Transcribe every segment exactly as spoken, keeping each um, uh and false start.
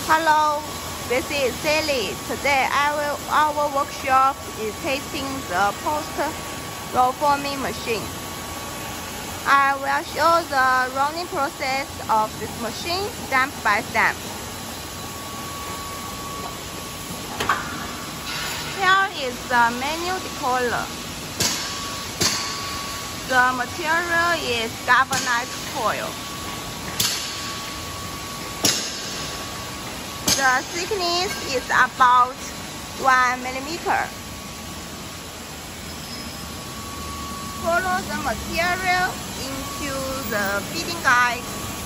Hello, this is Sally. Today our, our workshop is testing the post-roll forming machine. I will show the running process of this machine step by step. Here is the manual decoiler. The material is galvanized coil. The thickness is about one millimeter. Follow the material into the feeding guide.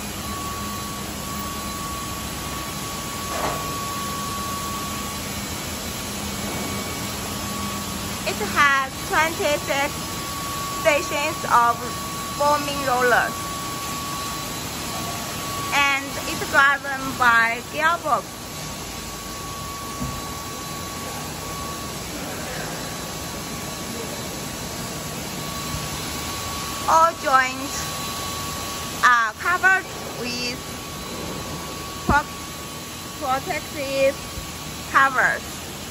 It has twenty-six stations of forming rollers, and it's driven by gearbox. All joints are covered with protective covers.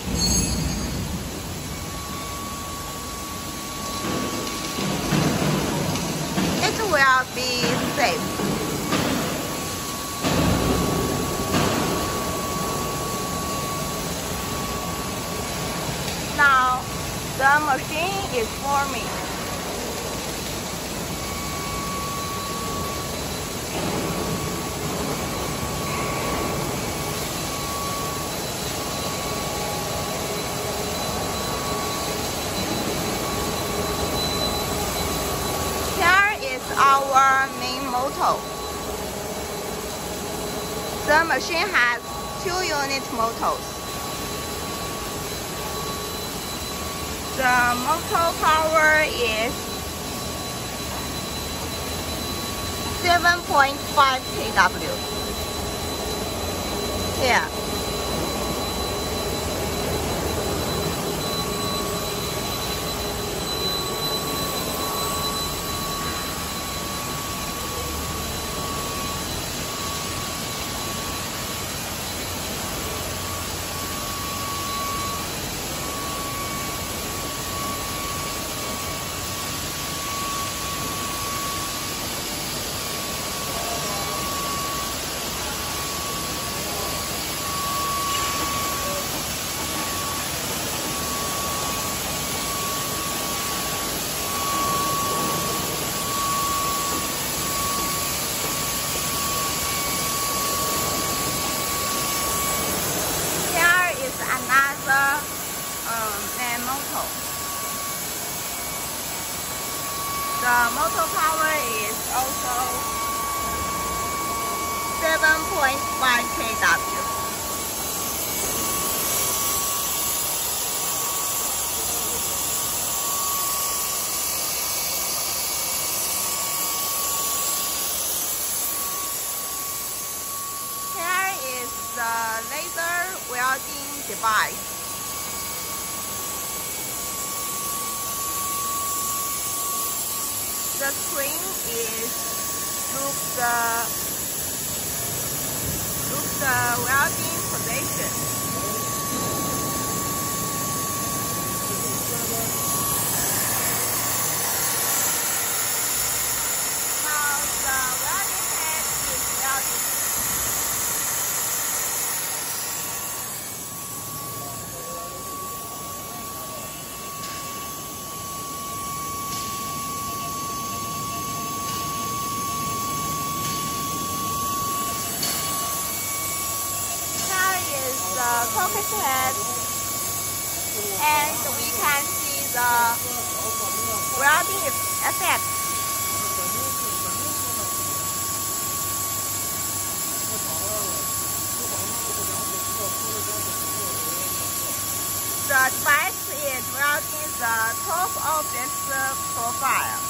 It will be safe. Now the machine is forming. Our main motor. The machine has two unit motors. The motor power is seven point five kilowatts. Here. Another um, main motor. The motor power is also seven point five kilowatts. Here is the laser welding device. The screen is look the look the welding position. Now the welding head is welding. The cockpit head, and we can see the welding effect. The device is welding the top of this profile.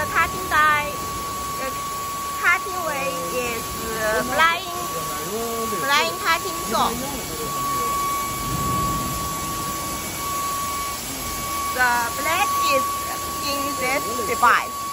cutting die, the cutting way is uh, flying, flying cutting saw. The blade is in this device.